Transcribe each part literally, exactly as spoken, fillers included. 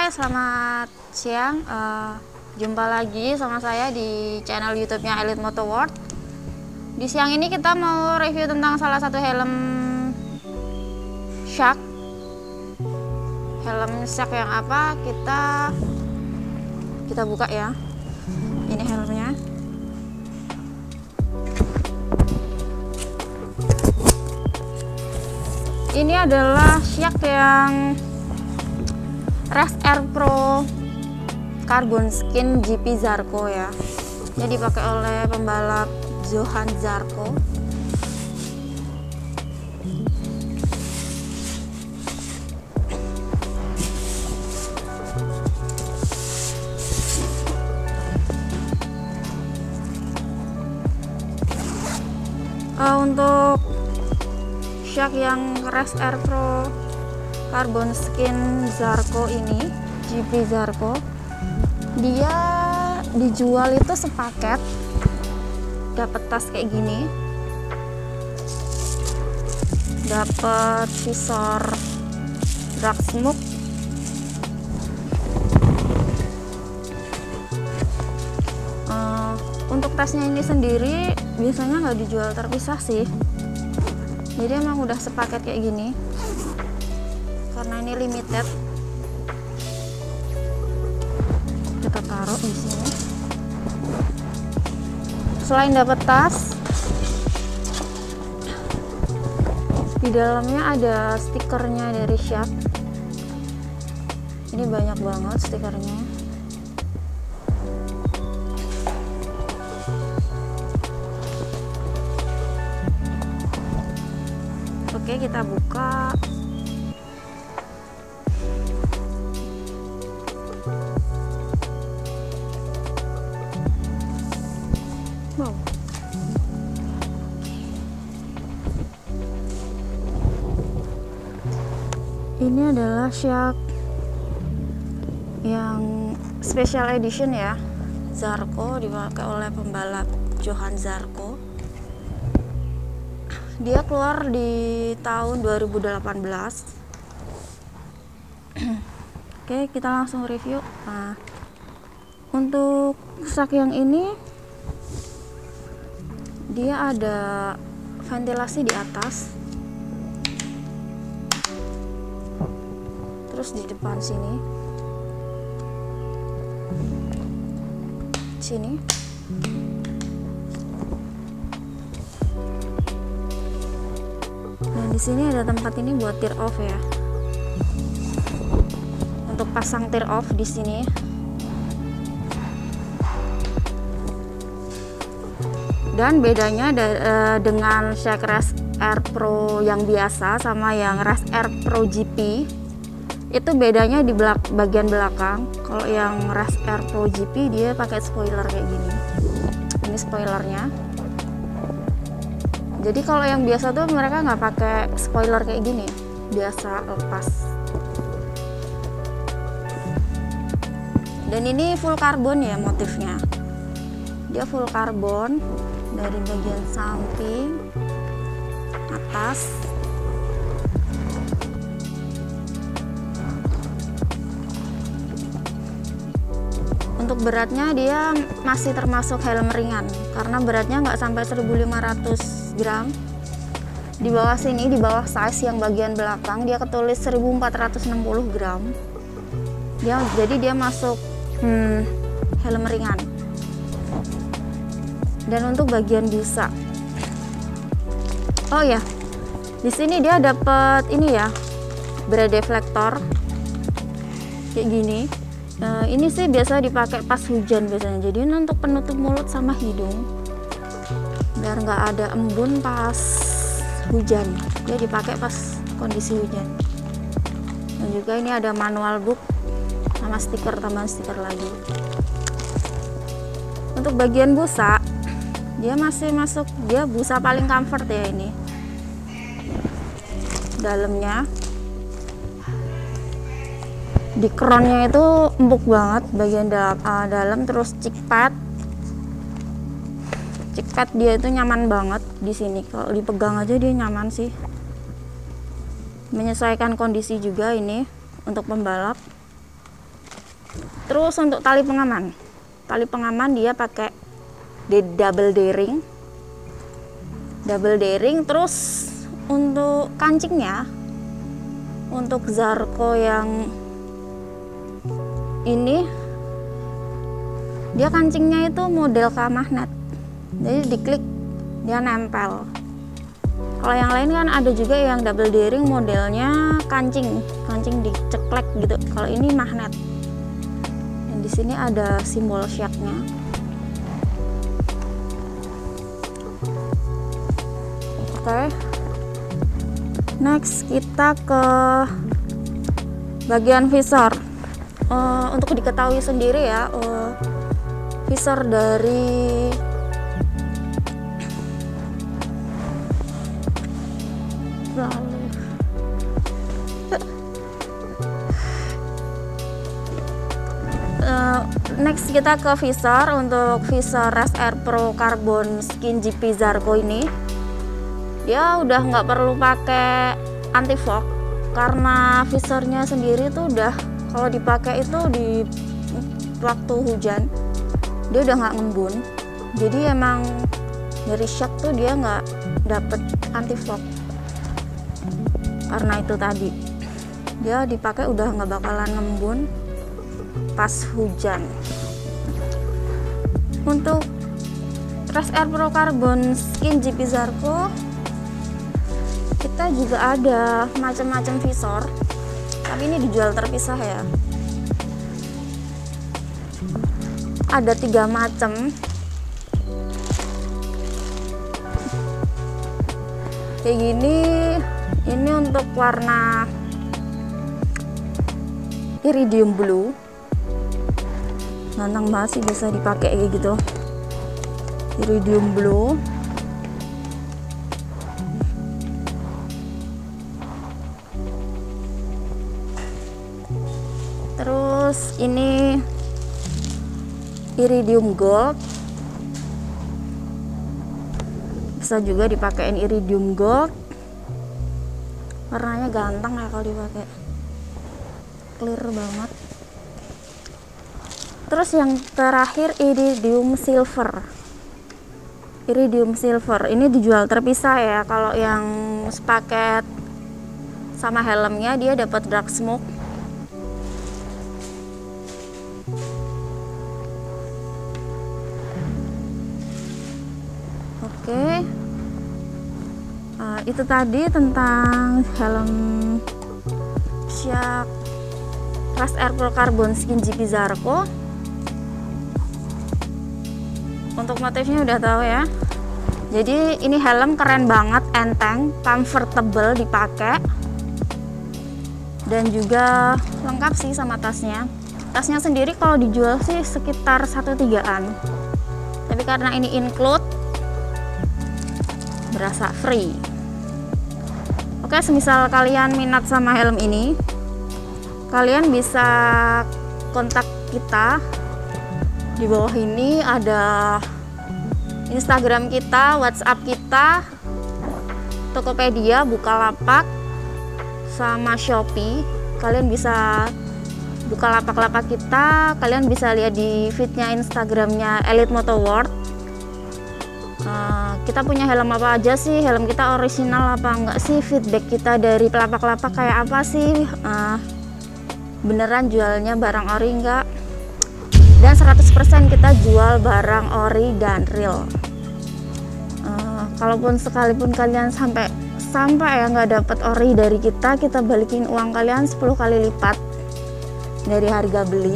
selamat siang. Uh, jumpa lagi sama saya di channel YouTube-nya Elite Moto World. Di siang ini kita mau review tentang salah satu helm Shark. Helm Shark yang apa? Kita kita buka ya. Ini helmnya. Ini adalah Shark yang Race Air Pro Carbon Skin G P Zarco ya. Ini dipakai oleh pembalap Johan Zarco. Uh, untuk Shark yang Race Air Pro Carbon Skin Zarco ini, G P Zarco, dia dijual itu sepaket, dapat tas kayak gini, dapat visor dark smoke, uh, untuk tasnya ini sendiri biasanya nggak dijual terpisah sih, jadi emang udah sepaket kayak gini karena ini limited. Kita taruh di sini. Selain dapat tas, di dalamnya ada stikernya dari Shark. Ini banyak banget stikernya. Oke, kita buka. Wow. Ini adalah Shark yang special edition ya, Zarco, dipakai oleh pembalap Johan Zarco. Dia keluar di tahun dua ribu delapan belas. Oke, kita langsung review. Nah, untuk Shark yang ini dia ada ventilasi di atas, terus di depan sini, sini, nah di sini ada tempat ini buat tear off ya, untuk pasang tear off di sini. Dan bedanya uh, dengan Shark Race Air Pro yang biasa sama yang Race Air Pro G P, itu bedanya di belak bagian belakang. Kalau yang Race Air Pro G P dia pakai spoiler kayak gini. Ini spoilernya. Jadi kalau yang biasa tuh mereka nggak pakai spoiler kayak gini, biasa lepas. Dan ini full karbon ya motifnya. Dia full karbon dari bagian samping, atas, untuk beratnya dia masih termasuk helm ringan karena beratnya nggak sampai seribu lima ratus gram. Di bawah sini, di bawah size yang bagian belakang dia ketulis seribu empat ratus enam puluh gram. Dia jadi dia masuk hmm, helm ringan. Dan untuk bagian busa, oh ya, di sini dia dapat ini ya, bra-deflector kayak gini. Nah, ini sih biasa dipakai pas hujan biasanya. Jadi ini untuk penutup mulut sama hidung, biar nggak ada embun pas hujan. Dia dipakai pas kondisi hujan. Dan juga ini ada manual book sama stiker, tambahan stiker lagi. Untuk bagian busa, dia masih masuk, dia busa paling comfort ya ini. Dalamnya, di kronnya itu empuk banget bagian dalam, uh, dalam terus chick pad. Chick pad dia itu nyaman banget di sini. Kalau dipegang aja dia nyaman sih. Menyesuaikan kondisi juga ini untuk pembalap. Terus untuk tali pengaman, tali pengaman dia pakai double D-ring, double D-ring. Terus untuk kancingnya, untuk Zarko yang ini, dia kancingnya itu model K magnet, jadi diklik dia nempel. Kalau yang lain kan ada juga yang double D-ring modelnya kancing, kancing diceklek gitu. Kalau ini magnet. Dan di sini ada simbol shake-nya. Oke. Okay. Next kita ke bagian visor. Uh, untuk diketahui sendiri ya, uh, visor dari lalu uh, next kita ke visor. Untuk visor Race Air Pro Carbon Skin G P Zarko ini, dia udah nggak perlu pakai anti fog karena visornya sendiri tuh udah, kalau dipakai itu di waktu hujan dia udah nggak ngembun, jadi emang dari shot tuh dia nggak dapet anti fog. Karena itu tadi dia dipakai udah nggak bakalan ngembun pas hujan. Untuk Race Air Pro Carbon Skin G P Zarko kita juga ada macam-macam visor, tapi ini dijual terpisah ya. Ada tiga macam. Kayak gini, ini untuk warna iridium blue, ganteng banget sih, bisa dipakai kayak gitu, iridium blue. Terus ini iridium gold, bisa juga dipakein iridium gold, warnanya ganteng ya kalau dipakai, clear banget. Terus yang terakhir iridium silver. Iridium silver ini dijual terpisah ya. Kalau yang sepaket sama helmnya dia dapat dark smoke. Oke, uh, itu tadi tentang helm Shark Race Air Pro Carbon Skin G P Zarko. Untuk motifnya udah tahu ya. Jadi ini helm keren banget, enteng, comfortable dipakai, dan juga lengkap sih sama tasnya. Tasnya sendiri kalau dijual sih sekitar satu tigaan, tapi karena ini include, berasa free. Oke, semisal kalian minat sama helm ini, kalian bisa kontak kita. Di bawah ini ada Instagram kita, WhatsApp kita, Tokopedia, Bukalapak, sama Shopee. Kalian bisa buka lapak-lapak kita, kalian bisa lihat di feednya Instagramnya Elite Moto World. Uh, kita punya helm apa aja sih, helm kita original apa enggak sih, feedback kita dari pelapak-lapak kayak apa sih, uh, beneran jualnya barang ori enggak, dan seratus persen kita jual barang ori dan real. Uh, kalaupun sekalipun kalian sampai sampai ya nggak dapat ori dari kita, kita balikin uang kalian sepuluh kali lipat dari harga beli.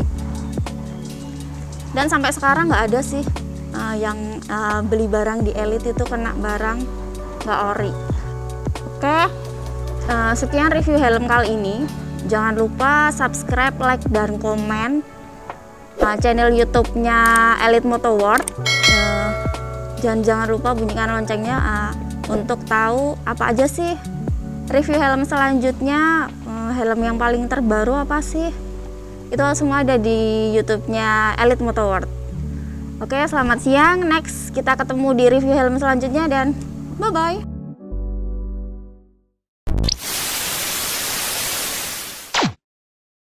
Dan sampai sekarang nggak ada sih Uh, yang uh, beli barang di Elite itu kena barang nggak ori. Oke, uh, sekian review helm kali ini. Jangan lupa subscribe, like, dan komen uh, channel YouTube-nya Elite Moto World. Uh, dan jangan lupa bunyikan loncengnya uh, untuk tahu apa aja sih review helm selanjutnya, uh, helm yang paling terbaru apa sih. Itu semua ada di YouTube-nya Elite Moto World. Oke, selamat siang. Next kita ketemu di review helm selanjutnya dan bye-bye.